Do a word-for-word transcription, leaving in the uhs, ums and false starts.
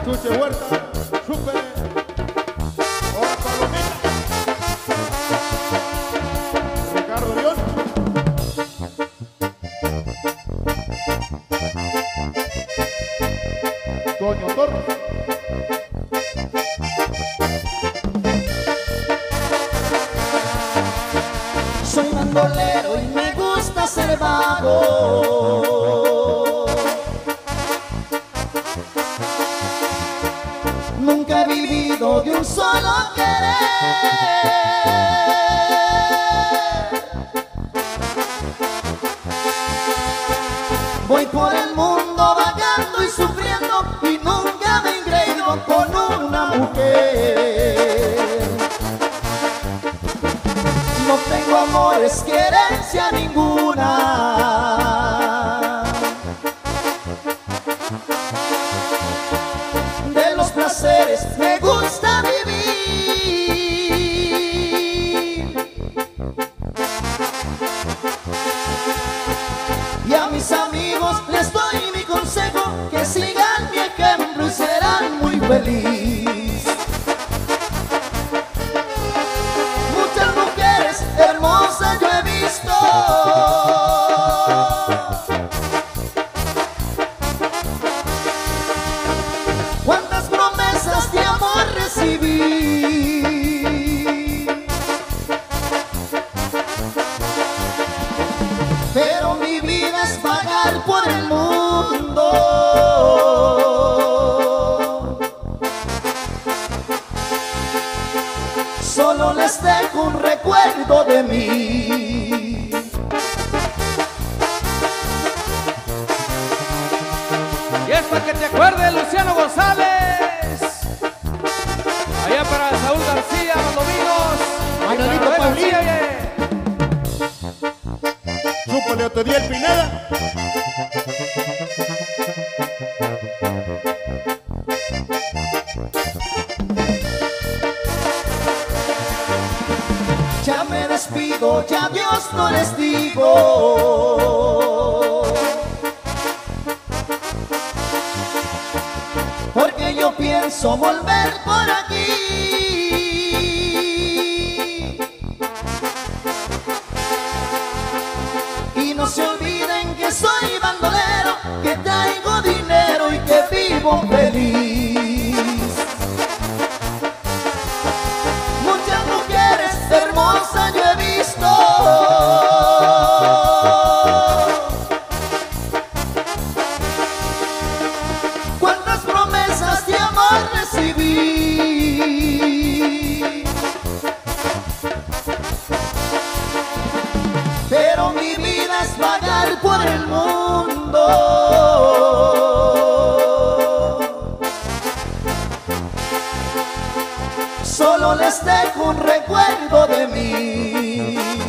Chuche Huerta, Súper, Hola Palomita, Ricardo León, Toño Torres, soy bandolero y me gusta ser vago. Nunca he vivido de un solo querer. Voy por el mundo vagando y sufriendo y nunca me he engreído con una mujer. No tengo amores, querencia ninguna. De los placeres me gusta vivir. Y a mis amigos les doy mi consejo, que sigan mi ejemplo y serán muy felices. Muchas mujeres hermosas yo he visto, cuántas promesas de amor recibí, pero mi vida es vagar por el mundo. Solo les dejo un recuerdo de mí. Y es para que te acuerdes, Luciano González. Allá para Saúl García, Mandominos. Manolito Paulino, Súper Leotoniel Pineda, Ya me despido, ya Dios no les digo, porque yo pienso volver por aquí. Y no se olviden que soy bandolero, que traigo dinero y que vivo feliz. Muchas mujeres hermosas yo he visto, cuántas promesas de amor recibí, pero mi vida es vagar por el mundo. Solo les dejo un recuerdo de mí.